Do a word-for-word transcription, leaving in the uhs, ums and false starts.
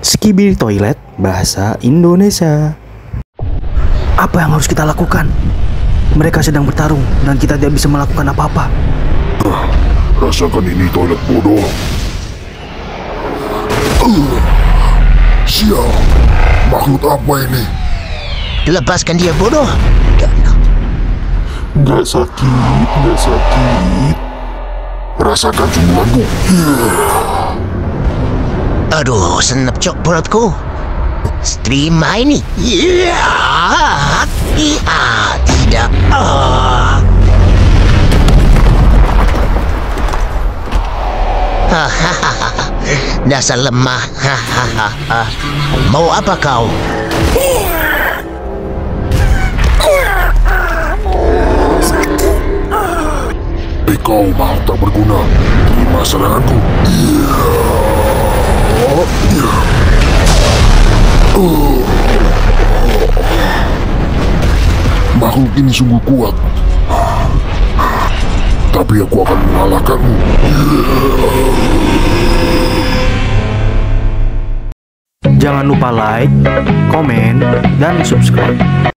Skibidi Toilet Bahasa Indonesia. Apa yang harus kita lakukan? Mereka sedang bertarung dan kita tidak bisa melakukan apa-apa. Uh, rasakan ini toilet bodoh. Uh, sial, makhluk apa ini? Lepaskan dia, bodoh. Nggak sakit, nggak sakit. Rasakan sumbanganku. Aduh, senep cok perutku. Terima ini. Ya, ya, tidak. Ah. Hahaha, dasar lemah. Hahaha. Mau apa kau? Eh, kau makhluk tak berguna. Terima seranganku. Uh. Makhluk ini sungguh kuat, tapi aku akan mengalahkanmu. Jangan lupa like, komen, dan subscribe.